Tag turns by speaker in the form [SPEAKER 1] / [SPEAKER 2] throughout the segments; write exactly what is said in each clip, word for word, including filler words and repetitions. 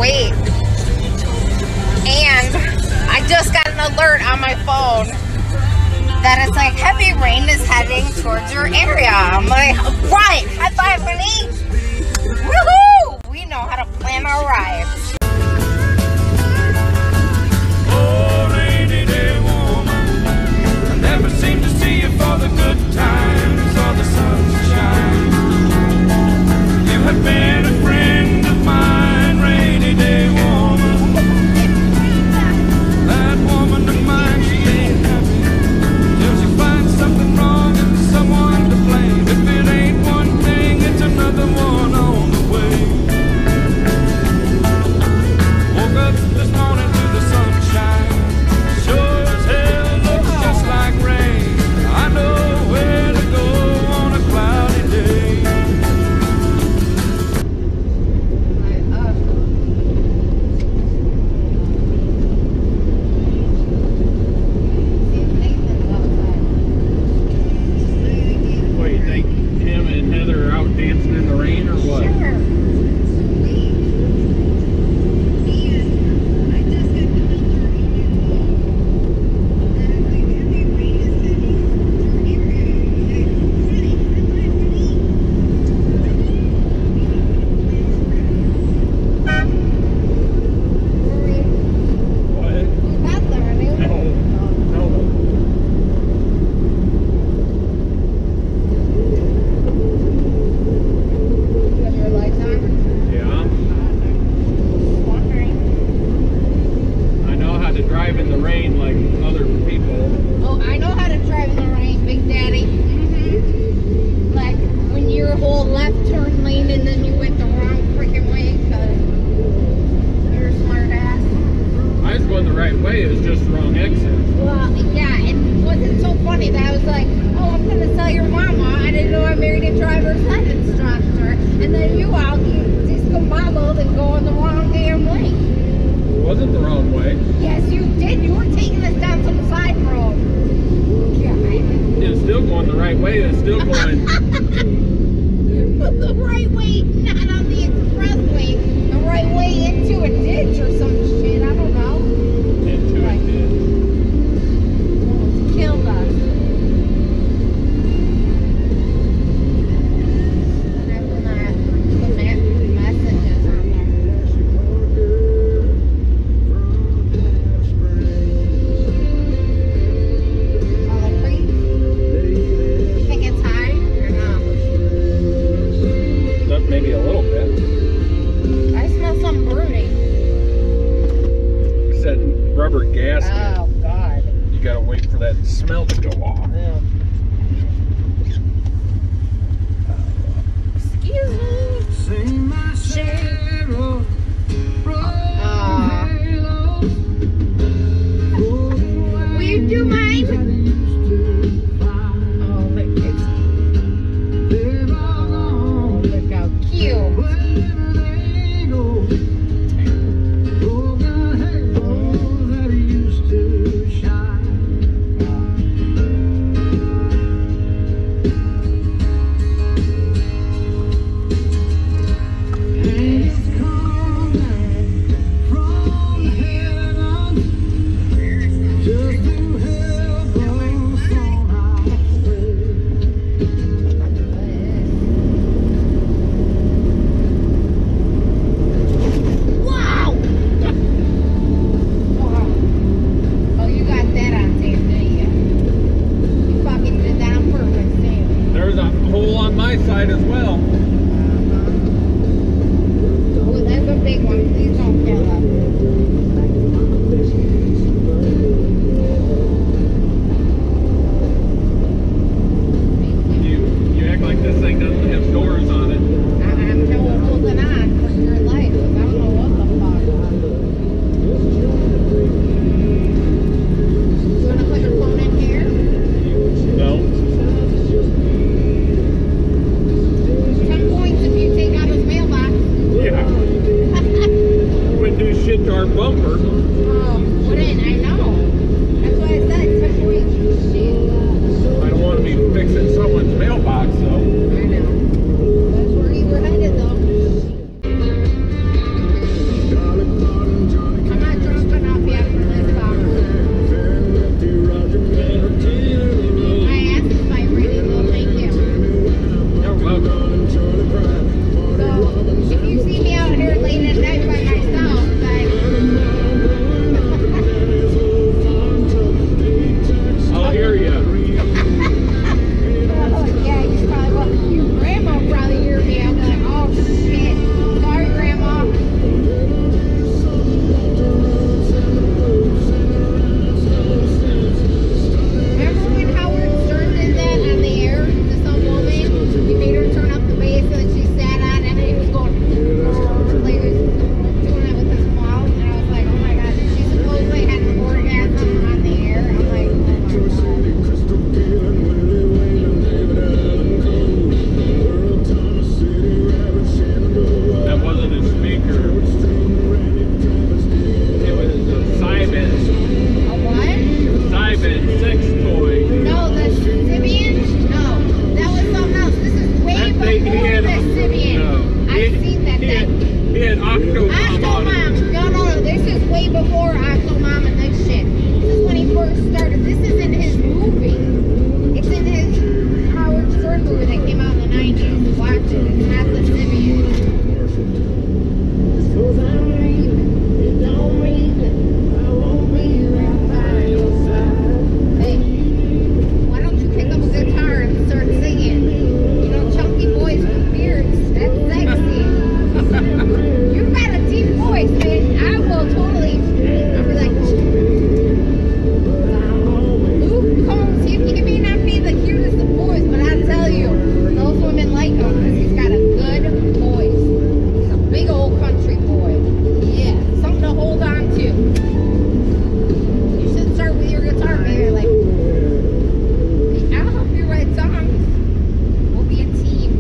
[SPEAKER 1] wait. And I just got an alert on my phone that it's like heavy rain is heading towards your area. I'm like, right, high five, honey. Woohoo! We know how to plan our rides.
[SPEAKER 2] Oh, rainy day woman, I never seem to see you for the good times or the sunshine. You have been a friend of mine, rainy day woman. That woman of mine, she ain't happy till she finds something wrong and someone to blame. If it ain't one thing, it's another one on the way. Woke up this morning to the sunshine, sure as hell looks just like rain. I know where to go on a cloudy day. What do you think? Him and Heather are out dancing in the rain or what?
[SPEAKER 1] Sure.
[SPEAKER 2] What? No. No. Yeah. I know how to drive in the rain like other people.
[SPEAKER 1] Oh, I know how to drive in the rain, Big Daddy. Mm-hmm. Like when your whole left turn lane and then you went the wrong freaking way because you're a smart ass.
[SPEAKER 2] I was going the right way, it was just the wrong exit.
[SPEAKER 1] Well, yeah, and wasn't so funny that I was like, oh, I'm gonna tell your mama. I didn't know I married a driver's ed instructor, and then you out, you discombobbled and go on the wrong damn lane.
[SPEAKER 2] It wasn't the wrong way.
[SPEAKER 1] Yes, you did. You were taking us down some side road. God.
[SPEAKER 2] It was still going the right way, it was still going.
[SPEAKER 1] The right way, not on the expressway. The right way into a ditch or some shit. I don't know.
[SPEAKER 2] Into
[SPEAKER 1] Right.
[SPEAKER 2] it did.
[SPEAKER 1] Almost killed us. And after that, the ma- messages on there. Olive Creek? You think it's high or not?
[SPEAKER 2] Up maybe a little bit.
[SPEAKER 1] I smell something brooding.
[SPEAKER 2] It said rubber gasket.
[SPEAKER 1] Oh, God.
[SPEAKER 2] You gotta wait for that smell to go off.
[SPEAKER 1] Yeah. Excuse me. Aw. Will you do mine? Oh, look, it's, oh, look how cute. Wow! Wow. Oh, you got that on tape, didn't you? You fucking did that on purpose, didn't you?
[SPEAKER 2] There's a hole on my side as well.
[SPEAKER 1] Oh, that's a big one. Please don't kill us.
[SPEAKER 2] You you act like this thing doesn't have doors on it.
[SPEAKER 1] I'm still holding on for your life. I don't know what the fuck. You want to put your phone in here?
[SPEAKER 2] No.
[SPEAKER 1] Ten points if you take out his mailbox.
[SPEAKER 2] Yeah. Wouldn't do shit to our bumper.
[SPEAKER 1] Oh, wouldn't. I know. That's why I said ten points. Shit.
[SPEAKER 2] I don't want to be fixing someone's mailbox though.
[SPEAKER 1] I know. That's where you were headed, though. before I told Mama this shit. This is when he first started. This is in his movie. It's in his Howard Stern movie that came out in the nineties. Watch it. It's not the Simeon. Hey, why don't you pick up a guitar and start singing? You know, chunky boys with beards. That's sexy. You've got a deep voice, man. I will totally. I'll be like, Luke Combs. He, he may not be the cutest of boys, but I tell you, those women like him because he's got a good voice. He's a big old country boy. Yeah, something to hold on to. You should start with your guitar, baby. Like, I'll help you write songs. We'll be a team.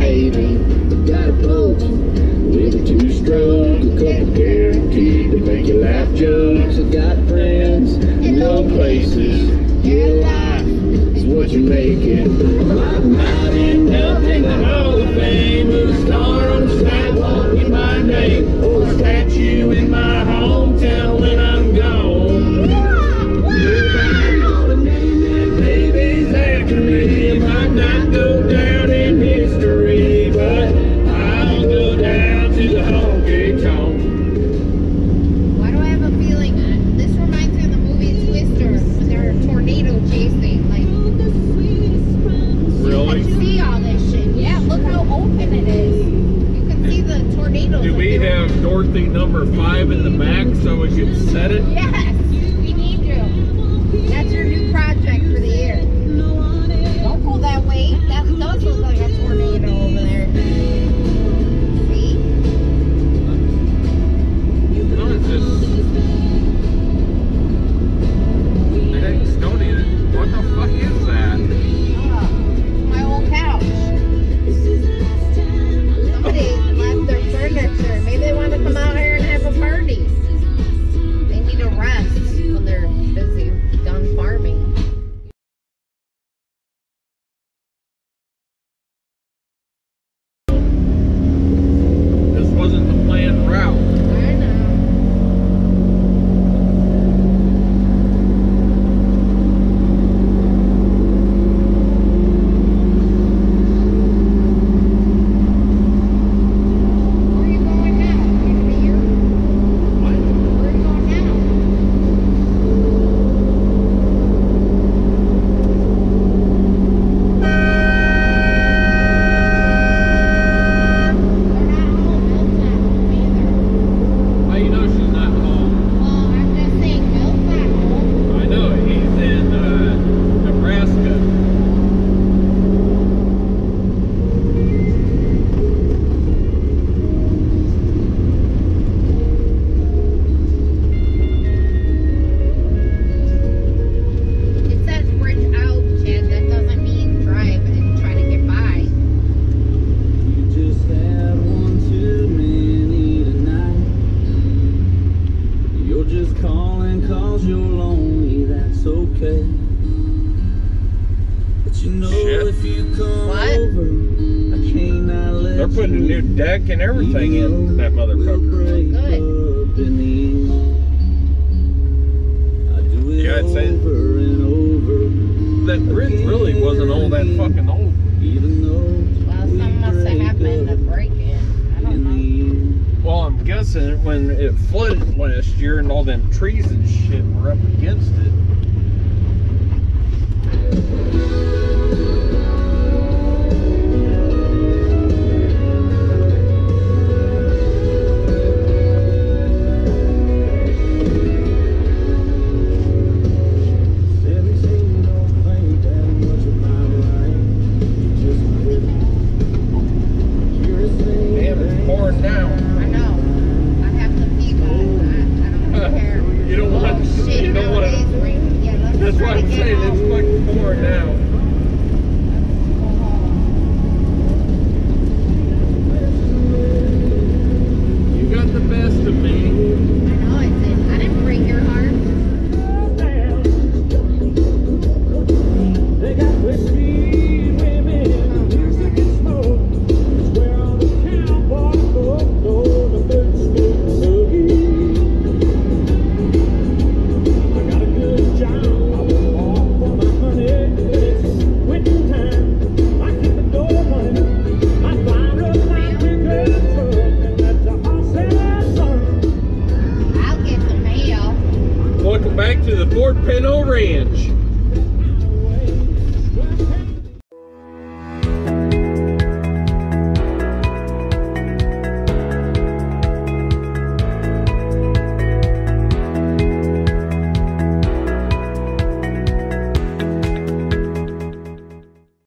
[SPEAKER 3] Got a boat with a two-stroke, a couple guaranteed to make you
[SPEAKER 2] got friends in no places. Your life is what you make it. I'm not enough in the Hall of Fame, a star on the sidewalk in my name, or a statue in my hometown when I'm gone. Everybody ought to name their babies after me. It might not go down in history, but I'll go down to the honky tonk.
[SPEAKER 1] Why do I have a feeling that this reminds me of the movie Twister when they're tornado chasing? Like,
[SPEAKER 2] Really?
[SPEAKER 1] you can see all this shit. Yeah, look how open it is. You can see the tornadoes.
[SPEAKER 2] Do we have Dorothy number five in the back so we can set it?
[SPEAKER 1] Yes, we need you. That's your new project for the year. Don't go that way. That does look like a tornado over there. See?
[SPEAKER 2] No, it's just. It ain't stony. What the fuck is that?
[SPEAKER 1] Oh, my old couch. Somebody left their furniture. Maybe they want to come out here and have a party. They need a rest when they're busy done farming.
[SPEAKER 2] This wasn't the planned route.
[SPEAKER 1] I know. Where are you going now? You gonna be here?
[SPEAKER 2] What?
[SPEAKER 1] Where are you going now? They're not home. Bill's not home either.
[SPEAKER 2] How you know she's not home?
[SPEAKER 1] Well, I'm just saying Bill's not home.
[SPEAKER 2] I know, he's in uh, Nebraska.
[SPEAKER 1] It says bridge out, Chad. That doesn't mean drive and try to get by.
[SPEAKER 3] You just had one too many tonight. You're just calling cause you're lonely, that's okay. But you know
[SPEAKER 2] Shit.
[SPEAKER 3] if you come
[SPEAKER 1] What?
[SPEAKER 3] over, I cannot let
[SPEAKER 2] They're putting a
[SPEAKER 3] you
[SPEAKER 2] new deck and everything in that
[SPEAKER 3] We'll
[SPEAKER 2] motherfucker.
[SPEAKER 3] break
[SPEAKER 1] Good.
[SPEAKER 3] up in the end. I do it
[SPEAKER 2] Yeah, I'd say-
[SPEAKER 3] over and over,
[SPEAKER 2] That bridge really wasn't all that fucking old.
[SPEAKER 3] even though
[SPEAKER 1] Well,
[SPEAKER 3] we
[SPEAKER 1] something must have
[SPEAKER 3] break
[SPEAKER 1] happened to
[SPEAKER 3] up
[SPEAKER 1] break it. I don't
[SPEAKER 3] in
[SPEAKER 1] know.
[SPEAKER 3] the end.
[SPEAKER 2] Well, I'm guessing when it flooded last year and all them trees and shit were up against it.
[SPEAKER 3] Everything don't think that much about right. You just quit. You're a thing.
[SPEAKER 2] Damn, it's pouring down.
[SPEAKER 1] I know. I have to pee, but I, I don't care.
[SPEAKER 2] You don't want-
[SPEAKER 1] Oh, shit,
[SPEAKER 2] you don't wanna-
[SPEAKER 1] nowadays, rain- Yeah, let's
[SPEAKER 2] That's
[SPEAKER 1] try
[SPEAKER 2] why
[SPEAKER 1] to
[SPEAKER 2] I'm
[SPEAKER 1] get
[SPEAKER 2] saying
[SPEAKER 1] home.
[SPEAKER 2] it's fucking pouring now.
[SPEAKER 1] Let's go home.
[SPEAKER 2] You got the best of me.
[SPEAKER 1] I know I did. I didn't break your heart.
[SPEAKER 3] They got whiskey, women, music and smoke. It's where all the cowboys go, go to Thursday boogie. I got a good job, I work hard for my money. It's quitting time, I keep the door running. I fire up my pickup truck and let the horses run.
[SPEAKER 1] I'll get the mail.
[SPEAKER 2] Welcome back to the Fort Pinto Ranch.